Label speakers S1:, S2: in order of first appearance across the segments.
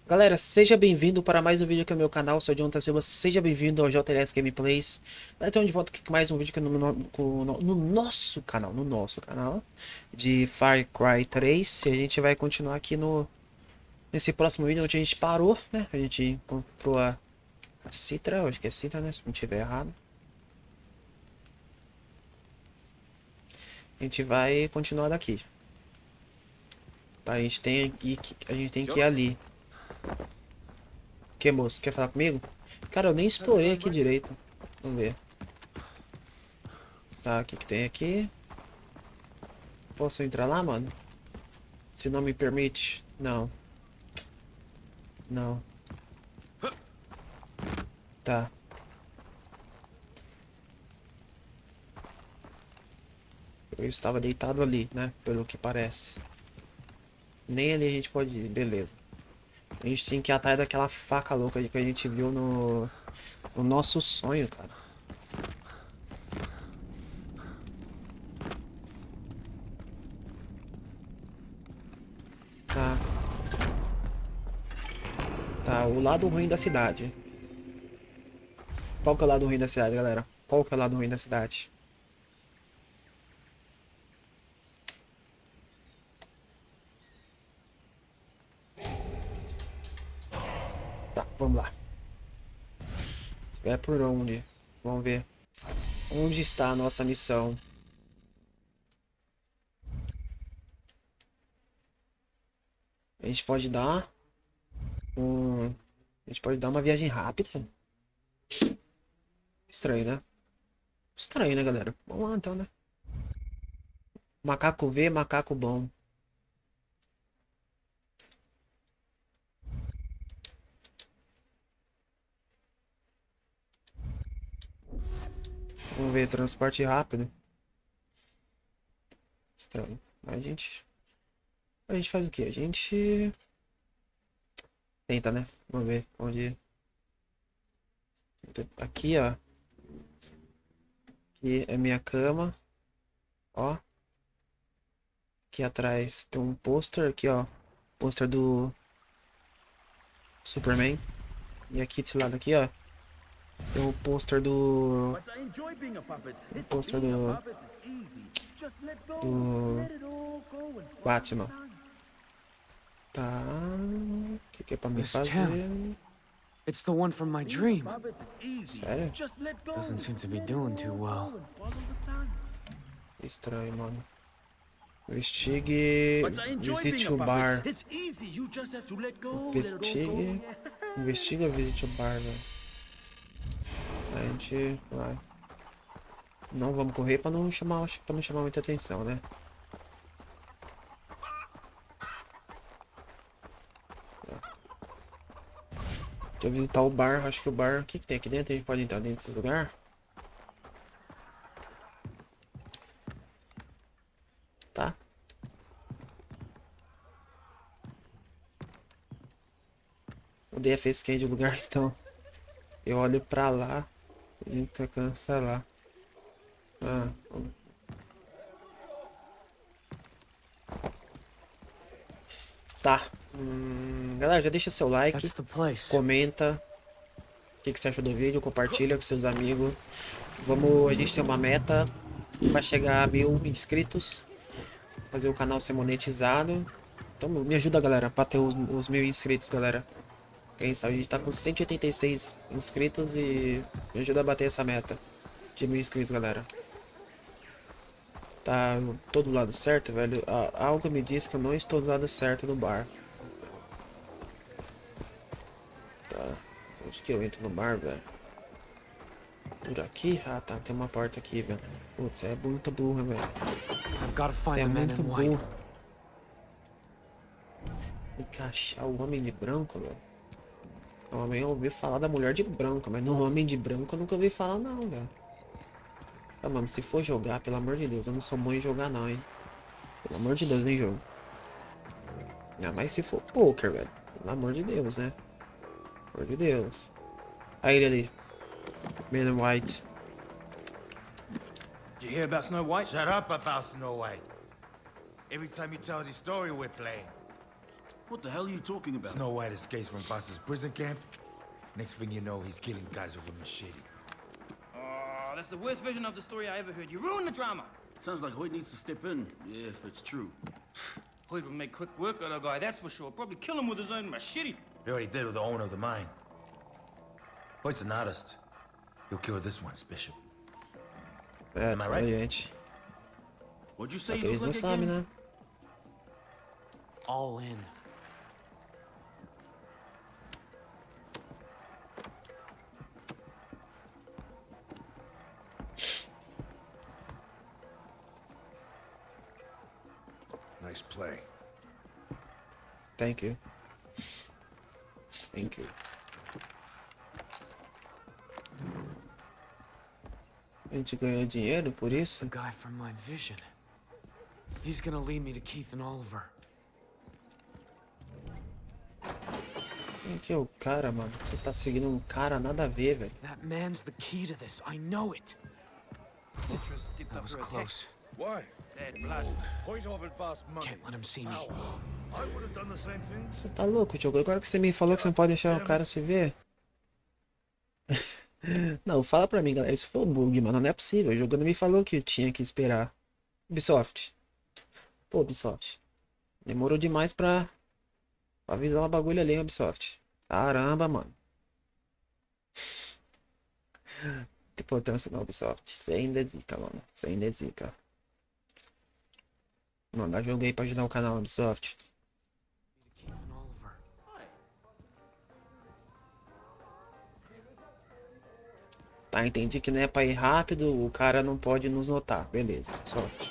S1: Galera, seja bem-vindo para mais um vídeo aqui no meu canal, eu sou o Jonathan Silva, seja bem-vindo ao JLS Gameplays. Então de volta aqui com mais um vídeo aqui no nosso canal, de Far Cry 3. E a gente vai continuar aqui nesse próximo vídeo onde a gente parou, né? A gente encontrou a Citra, eu acho que é Citra, né? Se não estiver errado. A gente vai continuar daqui. Tá, a gente tem que ir ali. Que, moço, quer falar comigo? Cara, eu nem explorei aqui direito. Vamos ver. Tá, o que que tem aqui? Posso entrar lá, mano? Se não me permite? Não. Não. Tá. Eu estava deitado ali, né? Pelo que parece. Nem ali a gente pode ir. Beleza. A gente tem que ir atrás daquela faca louca que a gente viu no nosso sonho, cara. Tá. Tá. O lado ruim da cidade. Qual que é o lado ruim da cidade, galera? Qual que é o lado ruim da cidade? Tá, vamos lá. É por onde? Vamos ver. Onde está a nossa missão? A gente pode dar um... A gente pode dar uma viagem rápida? Estranho, né? Estranho, né, galera? Vamos lá, então, né? Macaco vê, macaco bom. Vamos ver, transporte rápido. Estranho. A gente faz o quê? A gente tenta, né? Vamos ver onde... Aqui, ó. Aqui é minha cama. Ó. Aqui atrás tem um pôster aqui, ó. Pôster do Superman. E aqui desse lado aqui, ó. Tem o pôster do... O pôster do Batman. Tá. O que que é pra me
S2: This town.
S1: fazer?
S2: It's the one from my dream.
S1: Sério?
S2: Doesn't seem to be doing too well.
S1: Estranho, mano. Investigue. Visite o bar. Investigue. Investiga, visite o bar, velho. A gente vai. Não vamos correr pra não chamar muita atenção, né? Deixa eu visitar o bar. Acho que o bar. O que que tem aqui dentro? A gente pode entrar dentro desse lugar? Tá. Odeio a facecam de lugar, então. Eu olho pra lá. A gente alcança lá. Ah, tá. Galera, já deixa seu like.
S2: That's the place.
S1: Comenta o que que você achou do vídeo. Compartilha com seus amigos. A gente tem uma meta para chegar a 1000 inscritos. Fazer o canal ser monetizado. Então me ajuda, galera, para ter os 1000 inscritos, galera. Quem sabe a gente tá com 186 inscritos e me ajuda a bater essa meta de 1000 inscritos, galera. Tá todo lado certo, velho? Algo me diz que eu não estou do lado certo do bar. Tá. Onde que eu entro no bar, velho? Por aqui? Ah, tá. Tem uma porta aqui, velho. Putz, é muito burro, velho.
S2: I've got to
S1: Você
S2: find
S1: é
S2: the man
S1: muito
S2: in white.
S1: burro. Tem que achar o homem de branco, velho. O homem, eu ouvi falar da mulher de branco, mas no homem de branco eu nunca ouvi falar, não, velho. Ah, mano, se for jogar, pelo amor de Deus, eu não sou bom em jogar, não, hein. Pelo amor de Deus, nem jogo. Ainda mais se for poker, velho. Pelo amor de Deus, né? Pelo amor de Deus. Aí ele ali. Man in White.
S2: Did you hear about Snow White?
S3: Shut up about Snow White. Every time you tell this story we're playing. What the hell are you talking about?
S4: Snow White escapes from Foster's prison camp. Next thing you know, he's killing guys with a machete.
S5: Oh, that's the worst version of the story I ever heard. You ruined the drama.
S3: Sounds like Hoyt needs to step in, if it's true.
S5: Hoyt would make quick work of the guy, that's for sure. Probably kill him with his own machete.
S4: He already did with the owner of the mine. Hoyt's an artist. He'll kill this one, Bishop.
S1: É,
S4: Am I
S1: tá,
S4: right?
S1: gente.
S3: What'd you say
S1: Só que
S3: you
S1: eles
S3: look
S1: não
S3: like
S1: sabem,
S3: again?
S1: né?
S2: All in.
S4: Nice play.
S1: Thank you. Thank you. A gente ganhou dinheiro por
S2: The
S1: isso?
S2: guy from my vision. He's gonna lead me to Keith and Oliver.
S1: Quem que é o cara, mano? Você tá seguindo um cara nada a ver, velho.
S2: That man's the key to this. I know it.
S5: Citrus dipped
S2: That
S5: up
S2: was
S5: her
S2: close.
S4: Why?
S5: Bad blood.
S4: Hoyt offered fast money.
S2: Can't let him see me.
S4: I would have done the same thing.
S1: Você tá louco, Diogo? Agora que você me falou que você não pode deixar o cara te ver. Não, fala pra mim, galera. Isso foi um bug, mano. Não é possível. O jogo não me falou que tinha que esperar. Ubisoft. Pô, Ubisoft. Demorou demais pra avisar uma bagulho ali, Ubisoft. Caramba, mano. Que importância da Ubisoft. Sem zica, mano. Sem zica. Mandar jogo aí pra ajudar o canal Ubisoft.
S2: Keith and Oliver.
S1: Tá, entendi que não é pra ir rápido, o cara não pode nos notar. Beleza, sorte.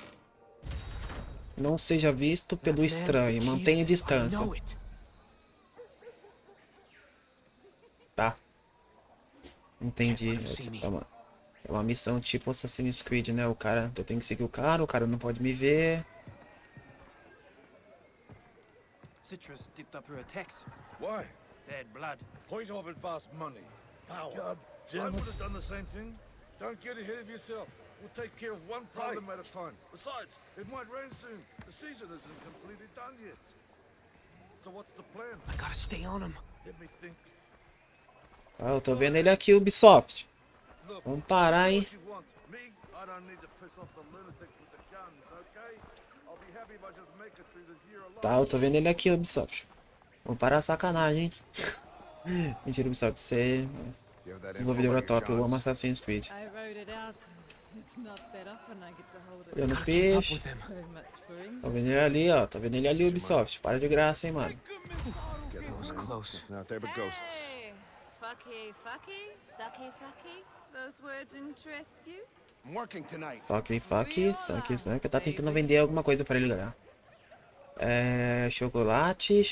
S1: Não seja visto
S2: That
S1: pelo
S2: man's the
S1: estranho,
S2: key to
S1: mantenha
S2: this. I
S1: distância.
S2: know it.
S1: Tá. Entendi.
S2: Can't let him see me.
S1: É uma missão tipo Assassin's Creed, né? O cara, eu tenho que seguir o cara não pode me ver.
S5: Citrus dipped up her attacks.
S4: Why?
S5: Bad blood.
S4: Hoyt offered fast money. Power. God
S6: I
S4: damn
S6: would
S4: it.
S6: have done the same thing. Don't get ahead of yourself. We'll take care of one problem at a time. Besides, it might rain soon. The season isn't completely done yet. So what's the plan?
S2: I gotta stay on him.
S6: Let me think.
S1: Ah, eu tô vendo ele aqui, Ubisoft.
S6: Look,
S1: Vamos parar, hein?
S6: what you want. Me, I don't need to piss off some lunatics with the guns, okay? I'll be happy if I just make it through this year alone.
S1: Tá, eu tô vendo ele aqui, Ubisoft. Vamos parar a sacanagem, hein? Mentira, Ubisoft. Você desenvolvedora top. Eu amo Assassin's Creed.
S7: I wrote it out. It's not that often I get to hold it.
S1: Olhando
S2: Gotta keep up
S1: peixe.
S2: with him.
S7: So much for him.
S1: Tô vendo ele ali, ó. Tô vendo ele ali, Ubisoft. Para de graça, hein, mano.
S2: That was close.
S6: Now there but ghosts.
S7: Hey, fucky, fucky, sucky, sucky. Those words interest you?
S6: I'm working tonight.
S1: Fuck, isso, né? Que tá tentando vender alguma coisa pra ele ganhar. Chocolate.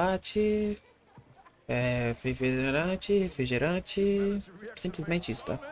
S1: Refrigerante. Simplesmente isso, tá?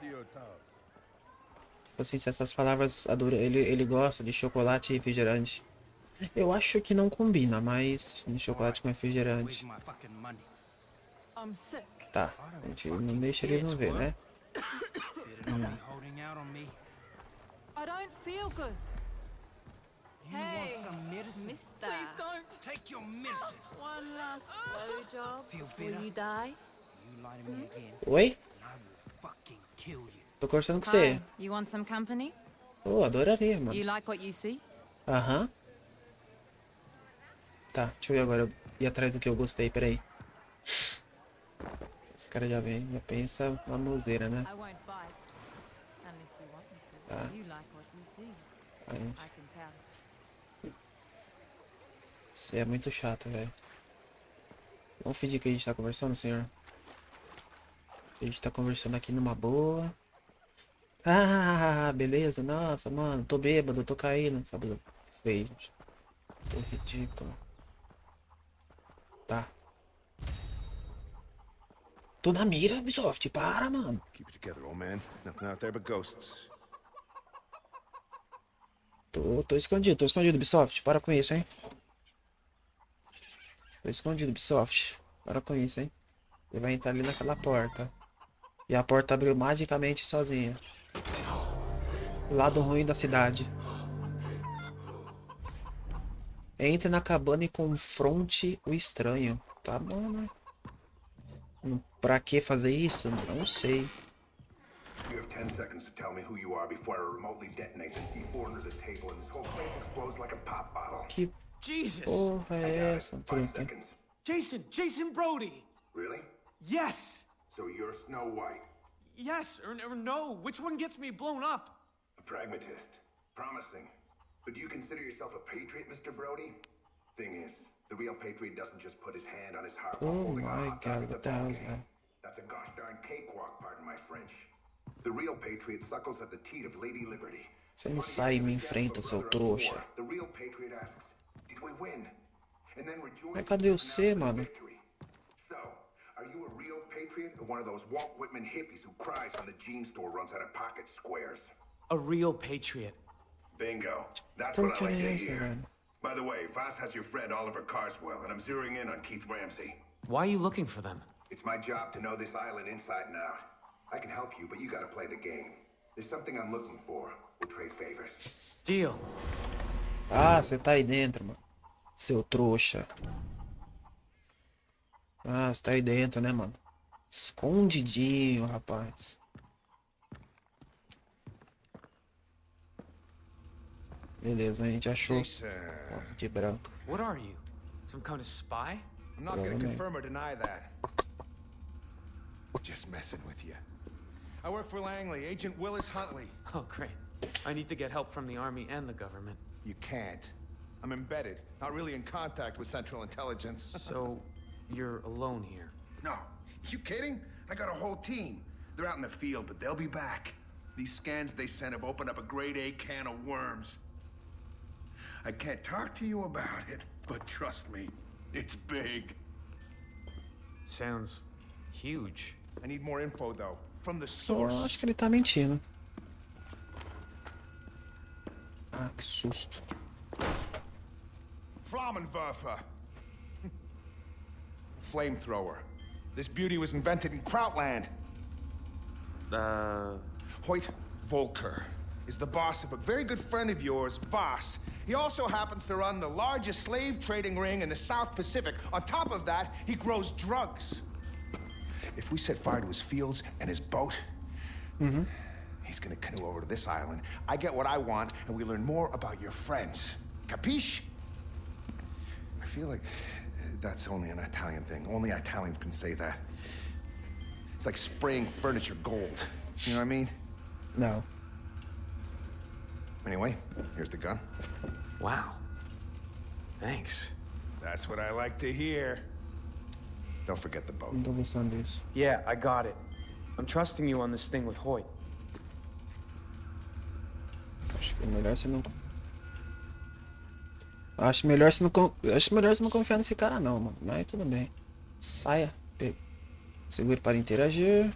S1: Assim, se essas palavras ele gosta de chocolate e refrigerante. Eu acho que não combina, mas chocolate com
S5: Where's
S1: refrigerante.
S5: my fucking money?
S7: I'm sick.
S1: Tá, a gente não deixa eles não ver, né?
S5: Better not be holding out on me.
S7: I don't feel good.
S5: You
S7: Hey,
S5: want some medicine?
S7: Mister. Please don't.
S5: Take your medicine.
S7: One last blowjob
S5: Feel
S7: before
S5: better?
S7: you die.
S5: You lie to me again,
S1: Oi?
S5: and I will fucking kill you.
S1: Tô conversando com você.
S7: Hi, you want some company?
S1: Pô, adoraria, mano.
S7: You like what you see?
S1: Aham. Tá, deixa eu ver agora. Eu ir atrás do que eu gostei, peraí. Esse cara já vem, já pensa na museira, né?
S7: I won't bite. Unless you want me to.
S1: Ah.
S7: You like what you see.
S1: Aí,
S7: I can tell.
S1: você é muito chato, velho. Vamos fingir que a gente tá conversando, senhor. A gente tá conversando aqui numa boa. Ah, beleza. Nossa, mano, tô bêbado, tô caindo. Sabe, feio, gente. Tô ridículo. Tá. Tô na mira, Ubisoft. Para, mano.
S6: Keep it together, old man. Nothing out there but ghosts.
S1: Tô escondido, Ubisoft. Para com isso, hein. Tô escondido, Ubisoft. Para com isso, hein. Ele vai entrar ali naquela porta. E a porta abriu magicamente sozinha. O lado ruim da cidade. Entre na cabana e confronte o estranho. Tá bom, né? Pra que fazer isso? Não sei.
S8: You have 10 seconds to tell me who you are before I remotely detonate the C4 under the table and this whole place explodes like a pop bottle.
S1: Que
S2: Jesus!
S1: porra é essa,
S8: 5
S1: truta?
S8: seconds.
S2: Jason Brody!
S8: Really?
S2: Yes!
S8: So you're Snow White,
S2: Yes, or no. Which one gets me blown up?
S8: a pragmatist. Promising. But do you consider yourself a patriot, Mr. Brody? Thing is, the real patriot doesn't just put his hand on his heart while
S1: Oh
S8: holding a
S1: my
S8: hot dog
S1: God,
S8: at the
S1: what the
S8: ball
S1: hell is
S8: game.
S1: that?
S8: That's a gosh darn cakewalk, pardon my French. The real patriot suckles at the teat of Lady Liberty.
S1: Você não sai e me enfrenta, seu trouxa.
S8: The real patriot asks, did we win? And then rejoices
S1: Mas cadê o C,
S8: in the
S1: mano?
S8: victory. So, are you a real patriot or one of those Walt Whitman hippies who cries when the jean store runs out of pocket squares?
S2: A real patriot.
S8: Bingo. That's
S1: Por
S8: what
S1: que
S8: I like
S1: é
S8: to
S1: essa,
S8: hear.
S1: velho?
S8: By the way, Voss has your friend Oliver Carswell, and I'm zeroing in on Keith Ramsey.
S2: Why are you looking for them?
S8: It's my job to know this island inside and out. I can help you, but you gotta play the game. There's something I'm looking for. We'll trade favors.
S2: Deal.
S1: Ah, você tá aí dentro, mano. Seu trouxa. Ah, você tá aí dentro, né, mano? Escondidinho, rapaz. Beleza, a gente achou.
S4: Jason.
S1: Ó, de branco.
S2: What are you? Some kind of spy?
S4: I'm not gonna
S1: Probably.
S4: confirm or deny that. Just messing with you. I work for Langley, Agent Willis Huntley.
S2: Oh, great. I need to get help from the army and the government.
S4: You can't. I'm embedded, not really in contact with Central Intelligence.
S2: So, you're alone here.
S8: No. You kidding? I got a whole team. They're out in the field, but they'll be back. These scans they sent have opened up a grade A can of worms. I can't talk to you about it, but trust me, it's big.
S2: Sounds huge.
S4: I need more info, though. From the
S1: Eu
S4: source.
S1: acho que ele tá mentindo. Ah, que susto.
S4: Flammenwerfer. Flamethrower. This beauty was invented in Krautland. Hoyt Volker is the boss of a very good friend of yours, Voss. He also happens to run the largest slave trading ring in the South Pacific. On top of that, he grows drugs. If we set fire to his fields and his boat, he's gonna canoe over to this island. I get what I want, and we learn more about your friends. Capiche? I feel like that's only an Italian thing. Only Italians can say that. It's like spraying furniture gold. You know what I mean?
S1: Não.
S4: Anyway, here's the gun.
S2: Wow. Thanks.
S4: That's what I like to hear. Don't forget the boat.
S1: Não tô gostando disso.
S2: Yeah, I got it. I'm trusting you on this thing with Hoyt.
S1: Acho que é melhor você não. Acho melhor você não, acho melhor você não confiar nesse cara não, mano. Mas tudo bem. Saia. Segure para interagir.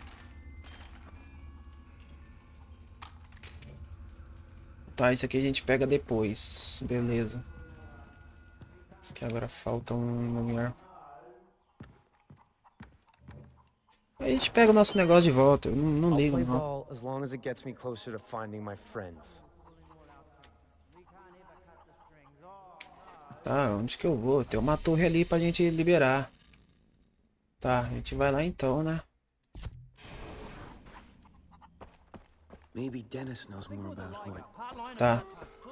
S1: Tá, isso aqui a gente pega depois. Beleza. Isso aqui agora falta um lugar. Aí a gente pega o nosso negócio de volta. Eu não
S2: I'll
S1: ligo
S2: play
S1: não.
S2: ball as long as it gets me closer to finding my friends.
S1: Tá, onde que eu vou? Tem uma torre ali pra gente liberar. Tá, a gente vai lá então, né?
S2: Maybe Dennis knows more about Hoyt.
S1: Tá.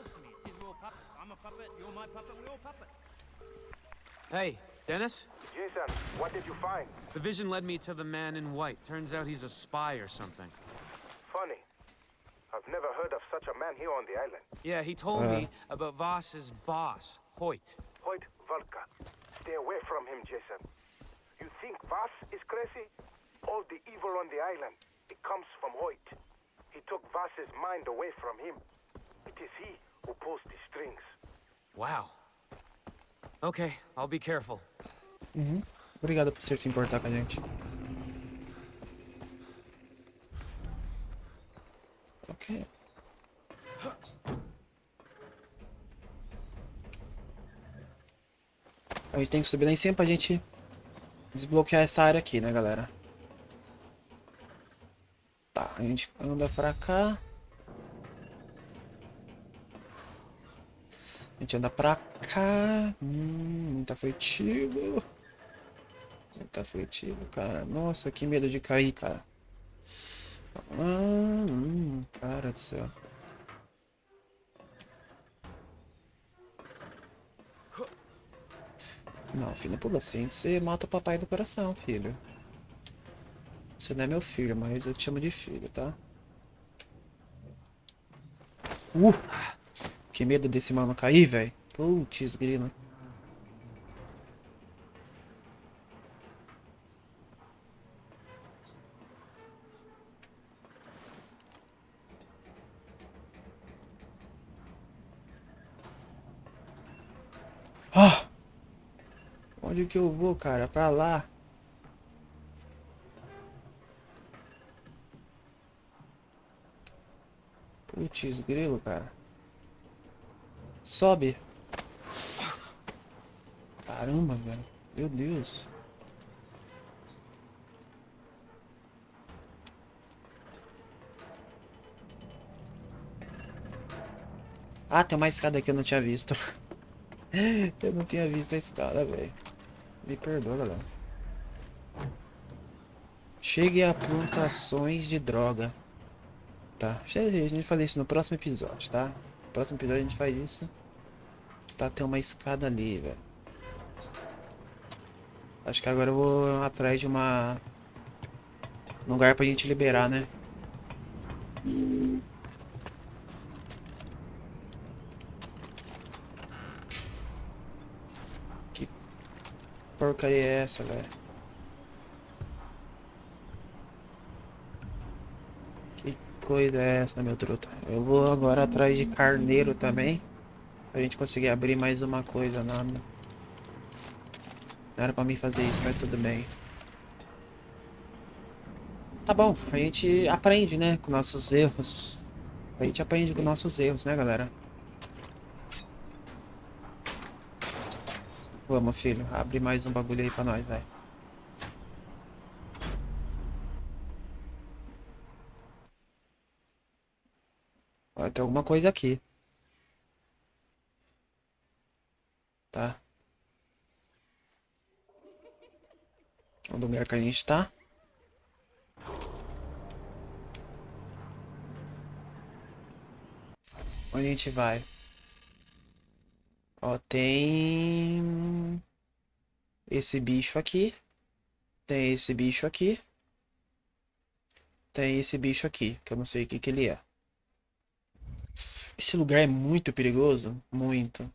S2: Hey, Dennis?
S9: Jason, what did you find?
S2: The vision led me to the man in white. Turns out he's a spy or something.
S9: Funny. I've never heard of such a man here on the island.
S2: Yeah, he told me about Voss's boss, Hoyt.
S9: Hoyt Volker. Stay away from him, Jason. You think Voss is crazy? All the evil on the island, it comes from Hoyt. He took Voss's mind away from him. It is he who pulls the strings.
S2: Wow. Okay, I'll be careful.
S1: Obrigado por você se importar com a gente. Ok. A gente tem que subir lá em cima pra gente desbloquear essa área aqui, né, galera? Tá, a gente anda pra cá. A gente anda pra cá. Muito afetivo. Muito afetivo, cara. Nossa, que medo de cair, cara. Cara do céu. Não, filho, não pula assim. Você mata o papai do coração, filho. Você não é meu filho, mas eu te chamo de filho, tá? Que medo desse mano cair, velho. Putz, grila. Ah! Onde que eu vou, cara? Pra lá. Putz, grilo, cara. Sobe. Caramba, velho. Meu Deus. Ah, tem uma escada aqui, eu não tinha visto. Eu não tinha visto a escada, velho. Me perdoa, galera. Chegue a plantações de droga. Tá, a gente vai fazer isso no próximo episódio, tá? No próximo episódio a gente faz isso. Tá, tem uma escada ali, velho. Acho que agora eu vou atrás de um lugar pra gente liberar, né? Que porcaria é essa, velho? Que coisa é essa, meu truta? Eu vou agora atrás de carneiro também. Pra gente conseguir abrir mais uma coisa, nada. Não era pra mim fazer isso, mas tudo bem. Tá bom, a gente aprende, né, com nossos erros. A gente aprende com nossos erros, né, galera? Vamos, filho, abre mais um bagulho aí pra nós, velho. Ó, tem alguma coisa aqui, tá? O lugar que a gente tá. Onde a gente vai? Ó, tem esse bicho aqui. Tem esse bicho aqui. Tem esse bicho aqui, que eu não sei o que que ele é. Esse lugar é muito perigoso. Muito.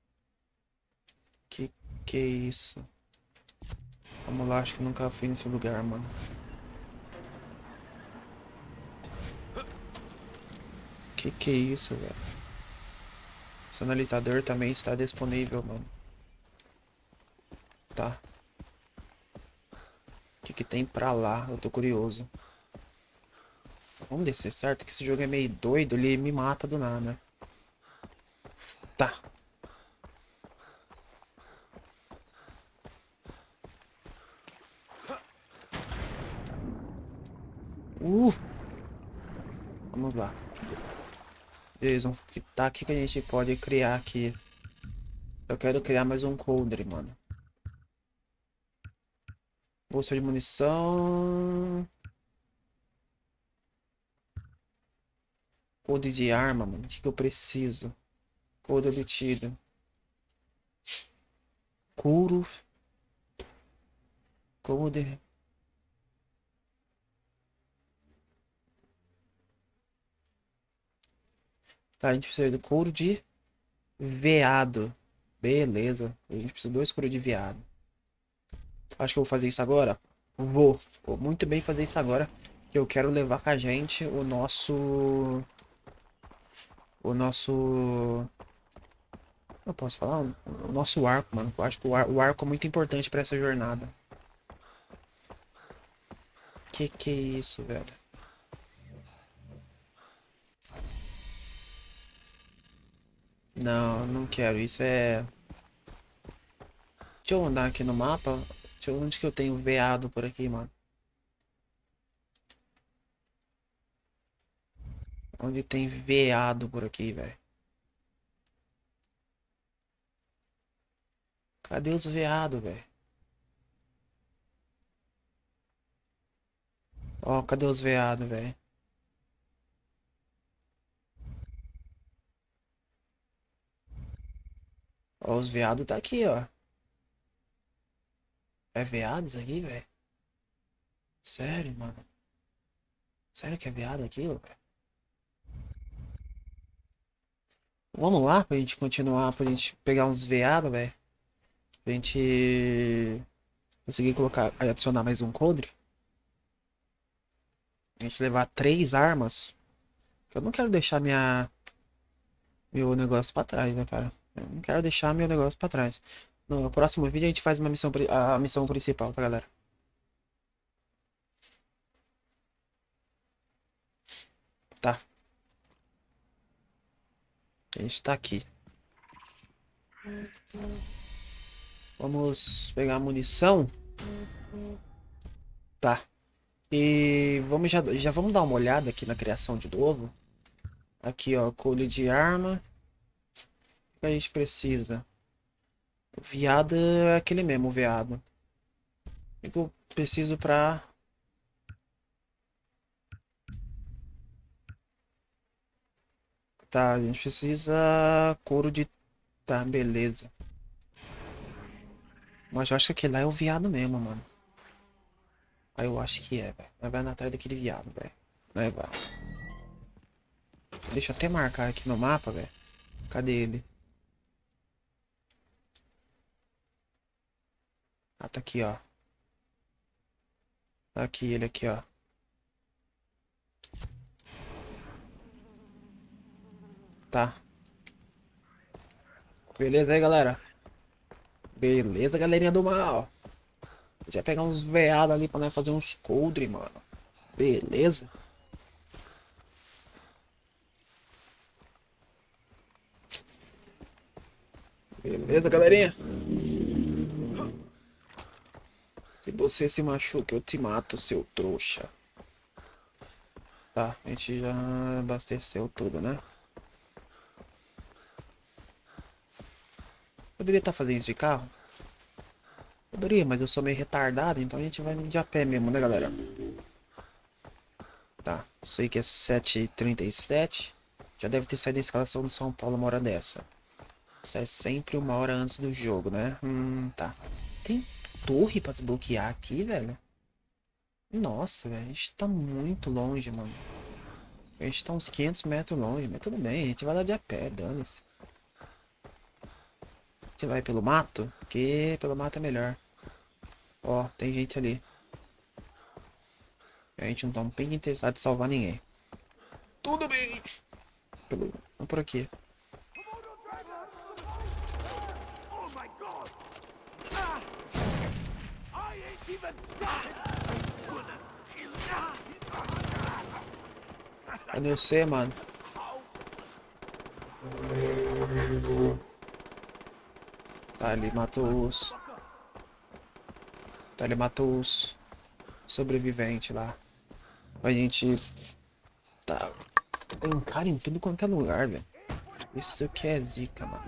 S1: Que é isso? Vamos lá, acho que nunca fui nesse lugar, mano. Que é isso, velho? Esse analisador também está disponível, mano. Tá. O que que tem pra lá? Eu tô curioso. Vamos descer, certo? Que esse jogo é meio doido, ele me mata do nada. Tá. Vamos lá. Jason, que tá aqui que a gente pode criar aqui. Eu quero criar mais um coldre, mano. Bolsa de munição. Coldre de arma, mano. O que que eu preciso? Coldre de tiro. Couro. Coldre. Tá, a gente precisa do couro de veado. Beleza. A gente precisa de 2 couros de veado. Acho que eu vou fazer isso agora. Vou muito bem fazer isso agora. Que eu quero levar com a gente o nosso... Eu posso falar? O nosso arco, mano. Eu acho que o arco é muito importante pra essa jornada. Que é isso, velho? Não, não quero. Isso é... Deixa eu andar aqui no mapa. Onde que eu tenho veado por aqui, mano? Onde tem veado por aqui, velho? Cadê os veados, velho? Ó, cadê os veados, velho? Ó, os veados tá aqui, ó. É veados aqui, velho? Sério, mano? Sério que é veado aquilo, velho? Vamos lá pra gente continuar, pra gente pegar uns veados, velho. Pra gente conseguir colocar, adicionar mais um coldre. A gente levar 3 armas. Eu não quero deixar meu negócio pra trás, né, cara? Eu não quero deixar meu negócio pra trás. No próximo vídeo a gente faz uma missão, a missão principal, tá, galera? Tá. A gente tá aqui. Vamos pegar a munição. Tá. E vamos já vamos dar uma olhada aqui na criação de novo. Aqui, ó, colhe de arma. O que a gente precisa? O veado é aquele mesmo, o veado. O que eu preciso pra... Tá, a gente precisa couro de... Tá, beleza. Mas eu acho que aquele lá é o veado mesmo, mano. Aí eu acho que é, velho. Vai na atrás daquele viado, velho. Vai. Deixa eu até marcar aqui no mapa, velho. Cadê ele? Ah, tá aqui, ó. Tá aqui, ele aqui, ó. Tá. Beleza aí, galera? Beleza, galerinha do mal. Já pegar uns veados ali pra nós fazer uns coldre, mano. Beleza? Beleza, galerinha? Se você se machuca, eu te mato, seu trouxa. Tá, a gente já abasteceu tudo, né? Poderia estar fazendo isso de carro? Poderia, mas eu sou meio retardado, então a gente vai de a pé mesmo, né, galera? Tá, sei que é 7h37. Já deve ter saído da escalação do São Paulo uma hora dessa. Sai sempre uma hora antes do jogo, né? Tá. Tem torre pra desbloquear aqui, velho? Nossa, velho, a gente tá muito longe, mano. A gente tá uns 500 metros longe, mas tudo bem, a gente vai lá de a pé, dane-se. A gente vai pelo mato? Porque pelo mato é melhor. Ó, tem gente ali. A gente não tá um pouco interessado em salvar ninguém. Tudo bem. Vamos por aqui. Cadê você, mano? Tá, ele matou os... Tá, ele matou os sobreviventes lá. A gente... Tá... Tem cara em tudo quanto é lugar, velho. Isso aqui é zica, mano.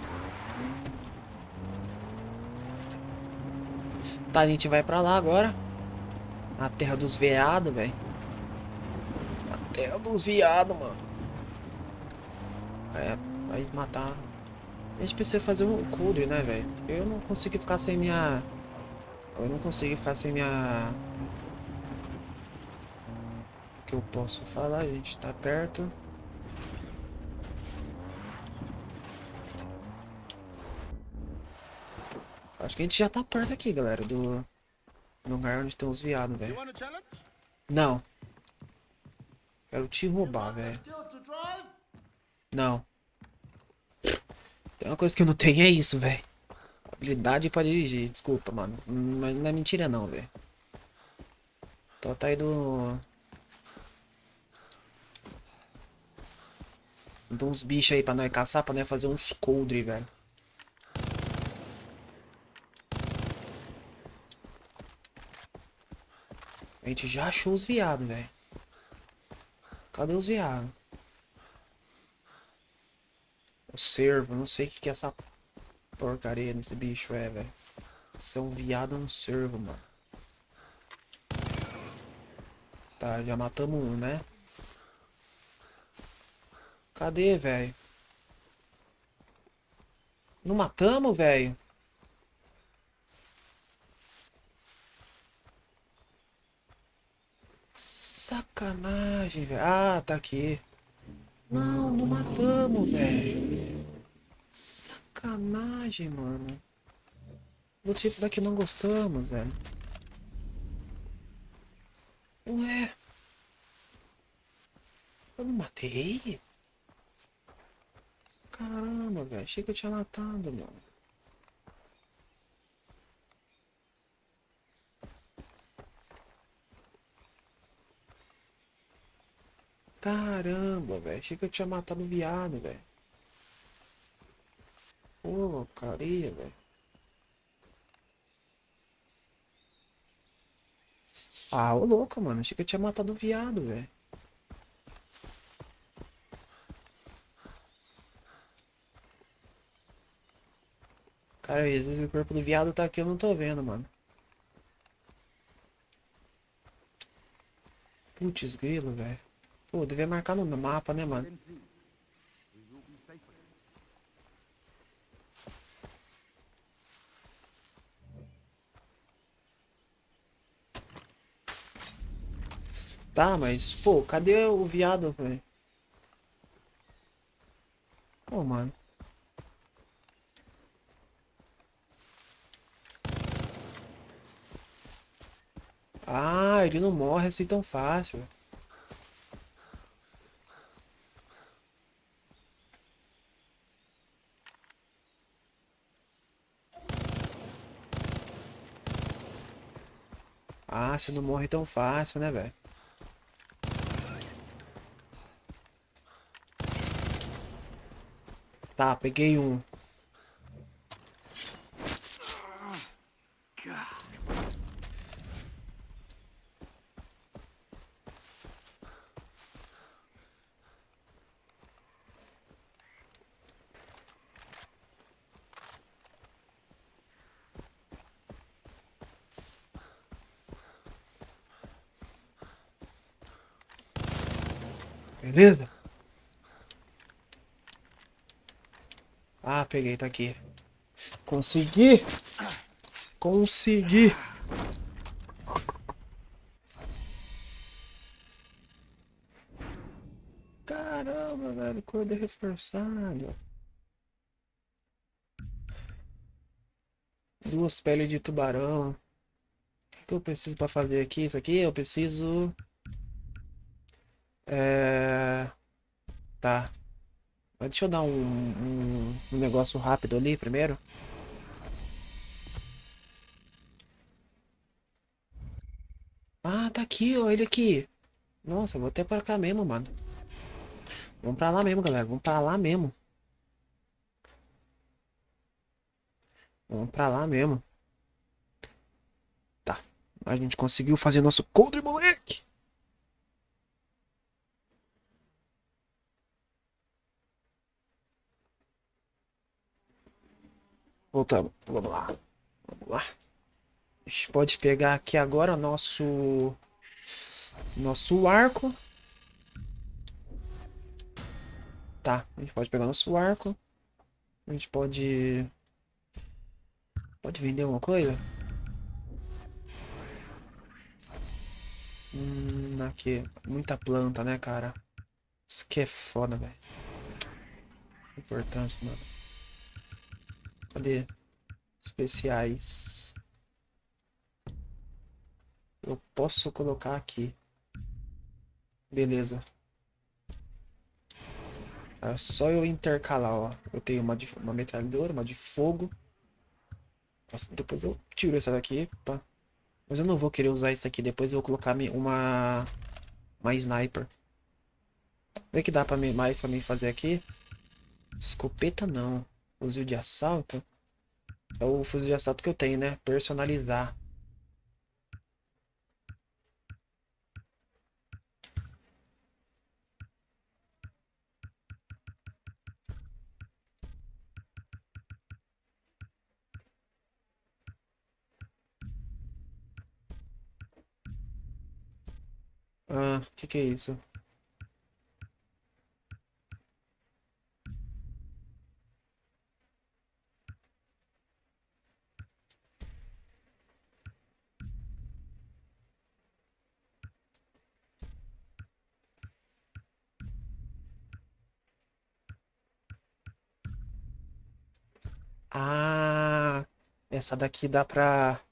S1: Tá, a gente vai pra lá agora. A terra dos veados, velho. A terra dos veados, mano. É, vai matar... A gente precisa fazer um coldre, né, velho? Eu não consigo ficar sem minha... Eu não consigo ficar sem minha... O que eu posso falar? A gente tá perto. Acho que a gente já tá perto aqui, galera, do lugar onde tem os viados, velho. Não. Quero te roubar, velho. Não. Tem uma coisa que eu não tenho, é isso, velho. Habilidade pra dirigir. Desculpa, mano. Mas não é mentira não, velho. Então tá aí do... De uns bichos aí pra nós caçar, pra nós fazer uns coldre, velho. A gente já achou os viados, velho. Cadê os viados? O cervo, não sei o que é essa porcaria nesse bicho, velho. Isso é um viado, um cervo, mano. Tá, já matamos um, né? Cadê, velho? Não matamos, velho? Sacanagem, velho. Ah, tá aqui. Não, não matamos, velho. Sacanagem, mano. Do tipo daqui não gostamos, velho. Ué. Eu não matei? Caramba, velho. Achei que eu tinha matado, mano. Caramba, velho. Achei que eu tinha matado o viado, velho. Pô, carinha, velho. Ah, ô louco, mano. Achei que eu tinha matado o viado, velho. Cara, às vezes o corpo do viado tá aqui, eu não tô vendo, mano. Putz, grilo, velho. Pô, devia marcar no mapa, né, mano? Tá, mas, pô, cadê o viado, velho? Pô, mano. Ah, ele não morre assim tão fácil. Ah, você não morre tão fácil, né, velho? Tá, peguei um. Beleza? Ah, peguei, tá aqui. Consegui! Consegui! Caramba, velho, corda reforçada. Duas peles de tubarão. O que eu preciso pra fazer aqui? Isso aqui eu preciso... É... Tá. Mas deixa eu dar um negócio rápido ali primeiro. Ah, tá aqui, ó, ele aqui. Nossa, eu vou até pra cá mesmo, mano. Vamos pra lá mesmo, galera. Vamos pra lá mesmo. Vamos pra lá mesmo. Tá. A gente conseguiu fazer nosso coldre, moleque. Voltamos. Vamos lá. Vamos lá. A gente pode pegar aqui agora nosso arco. Tá. A gente pode pegar nosso arco. A gente pode vender alguma coisa? Aqui. Muita planta, né, cara? Isso aqui é foda, velho. Importância, mano. Cadê? Especiais. Eu posso colocar aqui. Beleza. É só eu intercalar, ó. Eu tenho uma metralhadora, uma de fogo. Nossa, depois eu tiro essa daqui, pá. Mas eu não vou querer usar isso aqui. Depois eu vou colocar uma sniper. Vê que dá mais pra mim fazer aqui. Escopeta não. Fuzil de assalto. É o fuzil de assalto que eu tenho, né? Personalizar. Ah, que é isso? Ah, essa daqui dá pra...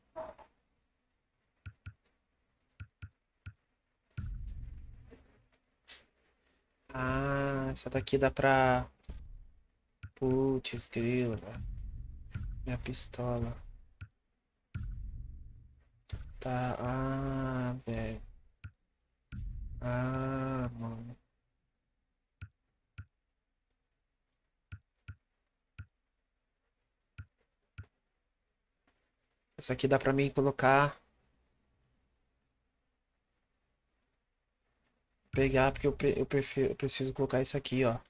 S1: Ah, essa daqui dá pra... Putz, grilo, velho. Minha pistola. Tá, ah, velho. Ah, mano. Essa aqui dá pra mim colocar... Pegar, porque eu preciso colocar isso aqui, ó.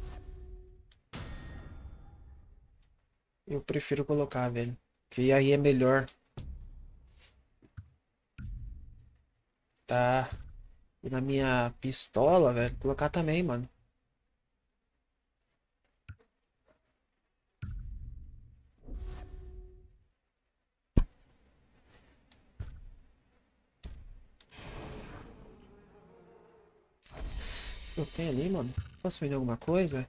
S1: Eu prefiro colocar, velho. Que aí é melhor. Tá. E na minha pistola, velho, colocar também, mano. Eu tenho ali, mano. Posso vender alguma coisa?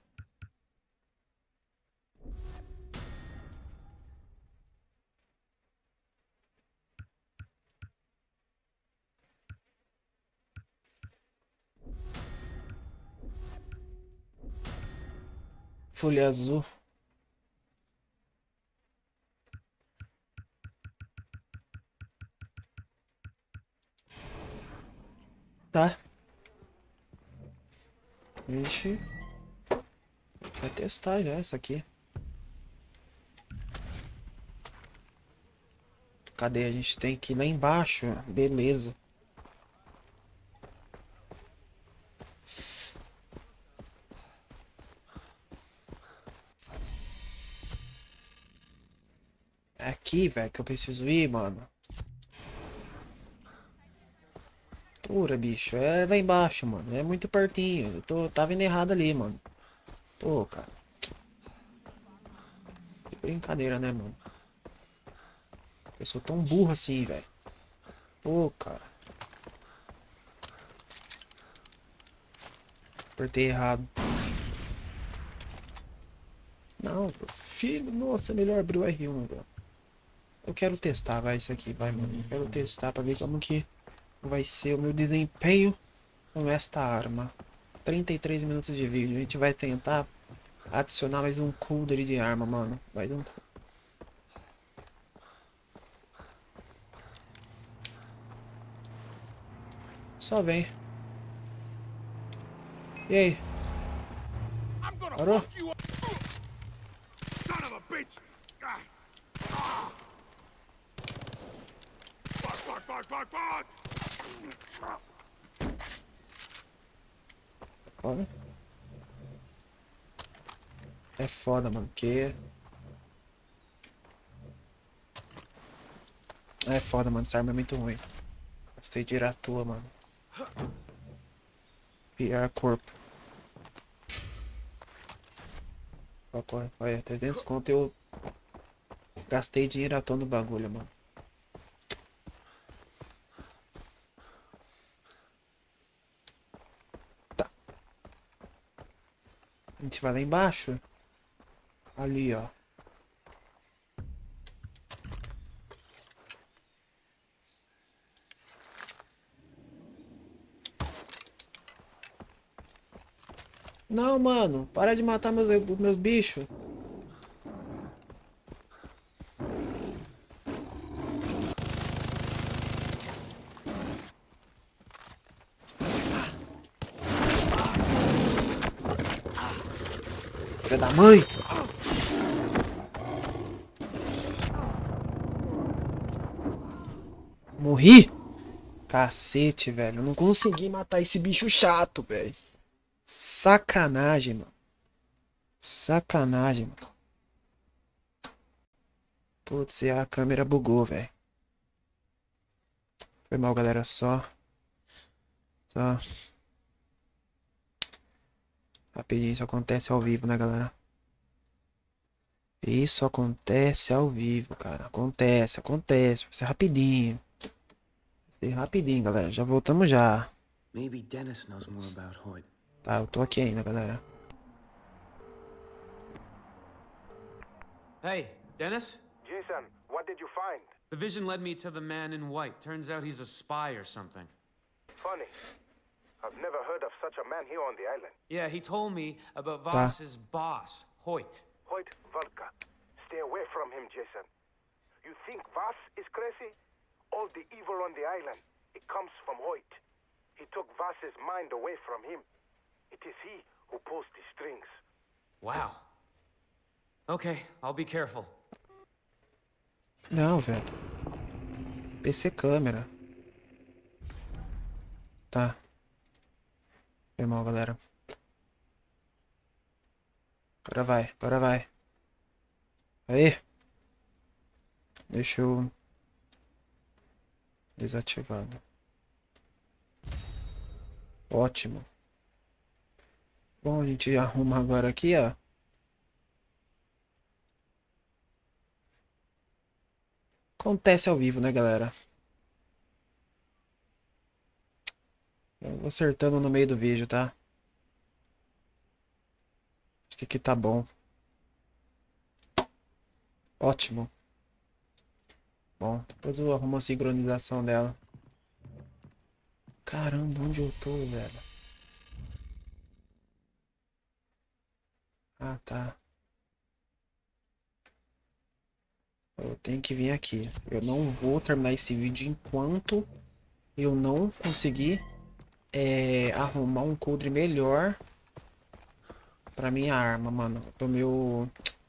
S1: Folha azul. Tá. A gente vai testar já essa aqui. Cadê? A gente tem que ir lá embaixo. Beleza. É aqui, velho, que eu preciso ir, mano. Pura, bicho. É lá embaixo, mano. É muito pertinho. Tava indo errado ali, mano. Pô, cara. Que brincadeira, né, mano? Eu sou tão burro assim, velho. Pô, cara. Apertei errado. Não, filho, nossa, é melhor abrir o R1, velho. Eu quero testar, vai, isso aqui, vai, mano. Eu quero testar pra ver como que vai ser o meu desempenho com esta arma. 33 minutos de vídeo. A gente vai tentar adicionar mais um cooldown de arma, mano. Mais um. Só vem. E aí? Parou? Foda. É foda, mano, porque... É foda, mano, essa arma é muito ruim. Gastei dinheiro à toa, mano. Pior corpo. Olha, 300 conto eu gastei dinheiro à toa no bagulho, mano. Tá. A gente vai lá embaixo. Ali, ó. Não, mano. Para de matar meus bichos. Filha da mãe. Morri? Cacete, velho. Eu não consegui matar esse bicho chato, velho. Sacanagem, mano. Sacanagem, mano. Putz, e a câmera bugou, velho. Foi mal, galera. Só Só. Rapidinho, isso acontece ao vivo, né, galera? Isso acontece ao vivo, cara. Acontece. Vai ser rapidinho. Vai ser rapidinho, galera. Já voltamos já.
S2: Maybe Dennis knows more about Hoyt.
S1: Tá, eu tô aqui ainda, galera.
S2: Hey, Dennis?
S9: Jason, what did you find?
S2: The vision led me to the man in white. Turns out he's a spy or something.
S9: Funny. I've never heard of such a man here on the island.
S2: Yeah, he told me about Voss's boss, Hoyt.
S9: Hoyt Volker. Stay away from him, Jason. You think Voss is crazy? All the evil on the island, it comes from Hoyt. He took Voss's mind away from him. It is he who pulls the strings.
S2: Wow. Okay, I'll be careful.
S1: Não, velho. PC câmera. Tá. Foi mal, galera. Agora vai. Aí. Deixa eu... Desativado. Ótimo. Bom, a gente arruma agora aqui, ó. Acontece ao vivo, né, galera? Eu vou acertando no meio do vídeo, tá? Acho que aqui tá bom. Ótimo. Bom, depois eu arrumo a sincronização dela. Caramba, onde eu tô, velho? Ah, tá. Eu tenho que vir aqui. Eu não vou terminar esse vídeo enquanto eu não conseguir arrumar um coldre melhor pra minha arma, mano. Pro meu...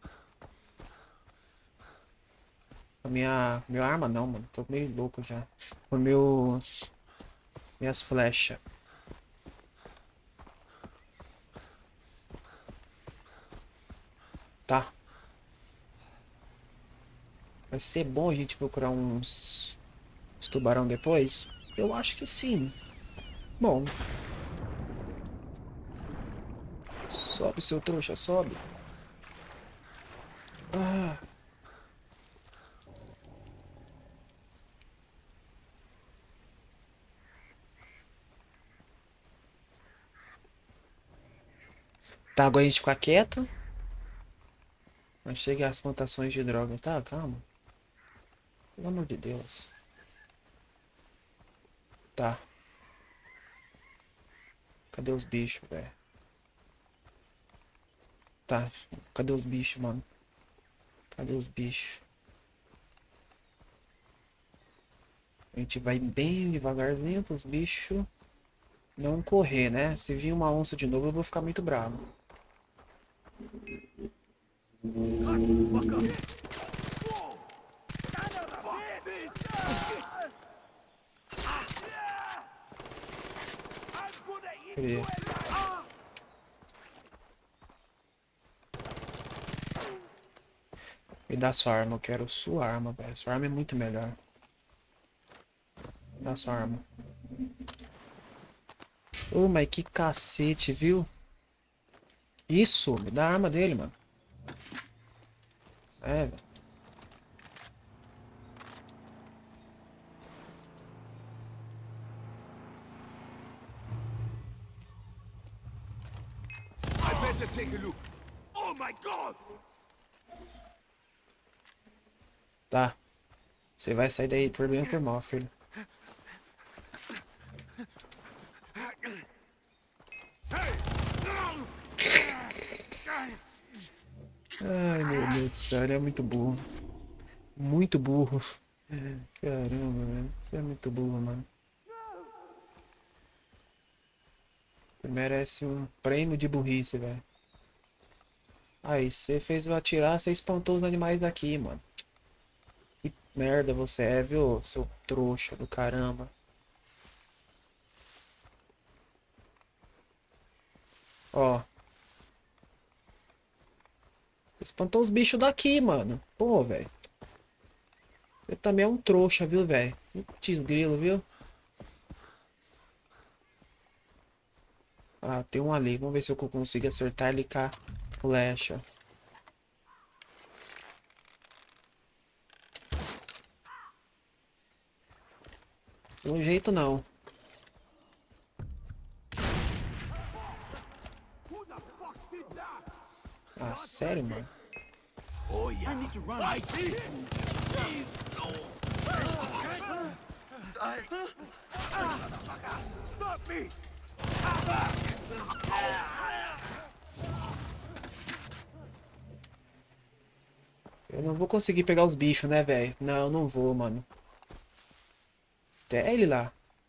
S1: Minha arma não, mano. Tô meio louco já. Pro meu... Minhas flechas. Tá. Vai ser bom a gente procurar uns tubarão depois? Eu acho que sim. Bom. Sobe, seu trouxa, sobe. Ah. Tá, agora a gente ficar quieto. Mas chega às plantações de droga. Tá, calma. Pelo amor de Deus. Tá. Cadê os bichos, velho? Tá. Cadê os bichos, mano? Cadê os bichos? A gente vai bem devagarzinho pros bichos não correr, né? Se vir uma onça de novo, eu vou ficar muito bravo. Cadê? Me dá sua arma, eu quero sua arma, velho. Sua arma é muito melhor. Me dá sua arma. Ô, mas que cacete, viu? Isso, me dá a arma dele, mano. É, velho.
S6: Take a look. Oh my God!
S1: Tá. Você vai sair daí por bem ou por mal, filho. Ai, meu Deus do céu, ele é muito burro. Muito burro. Caramba, velho. Você é muito burro, mano. Você merece um prêmio de burrice, velho. Aí, você fez eu atirar, você espantou os animais daqui, mano. Que merda você é, viu, seu trouxa do caramba. Ó. Você espantou os bichos daqui, mano. Pô, velho. Você também é um trouxa, viu, velho? Putz grilo, viu? Ah, tem um ali. Vamos ver se eu consigo acertar ele com a flecha. Pelo jeito não. Ah, sério, mano?
S5: I need to run. I see him.
S6: Stop me!
S1: Eu não vou conseguir pegar os bichos, né, velho? Não, não vou, mano. Até ele lá.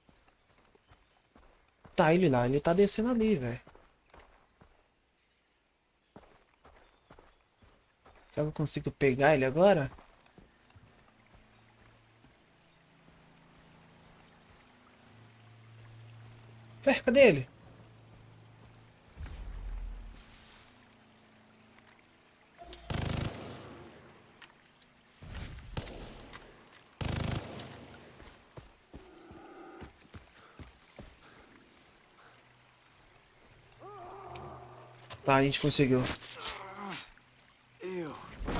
S1: Tá, ele lá. Ele tá descendo ali, velho. Será que eu consigo pegar ele agora? Ué, cadê ele? Tá, a gente conseguiu.
S2: Ew.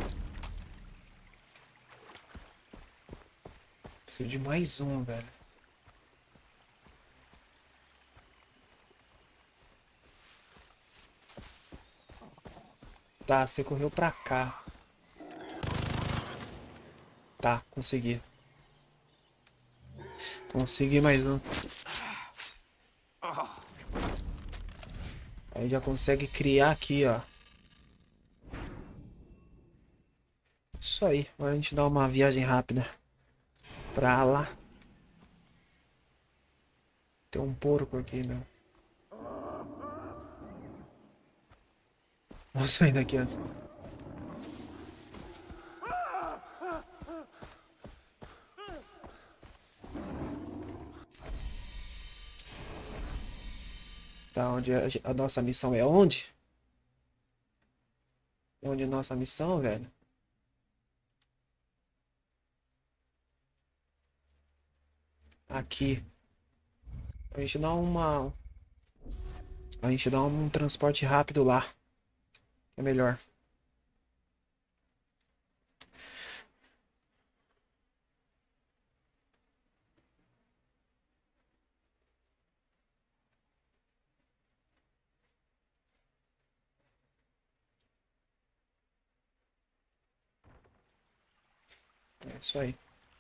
S1: Preciso de mais um, velho. Tá, você correu pra cá. Tá, consegui. Consegui mais um. Aí já consegue criar aqui, ó. Isso aí. Agora a gente dá uma viagem rápida pra lá. Tem um porco aqui, meu. Vou sair daqui antes. Tá, onde a nossa missão é onde? Onde a nossa missão, velho? Aqui. A gente dá uma... A gente dá um transporte rápido lá. É melhor. É isso aí.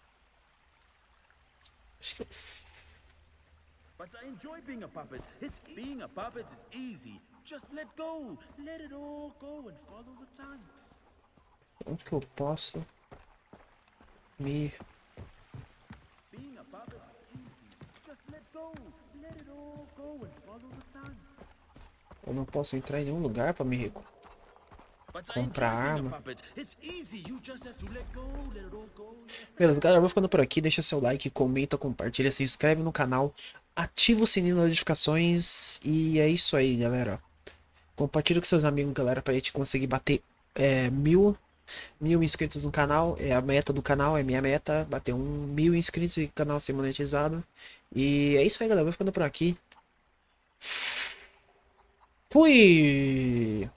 S1: Acho que...
S10: But I enjoy being a puppet. Being a puppet is easy. Just let go. Let it all go and follow the tongues.
S1: Onde que eu posso me...
S10: Being a puppet is easy. Just let go. Let it all go and follow the tongues.
S1: Eu não posso entrar em nenhum lugar pra me comprar arma. Beleza, galera, eu vou ficando por aqui. Deixa seu like, comenta, compartilha, se inscreve no canal, ativa o sininho das notificações. E é isso aí, galera. Compartilha com seus amigos, galera, pra gente conseguir bater mil inscritos no canal. É a meta do canal, é minha meta. Bater 1000 inscritos e canal ser monetizado. E é isso aí, galera. Eu vou ficando por aqui. Fui!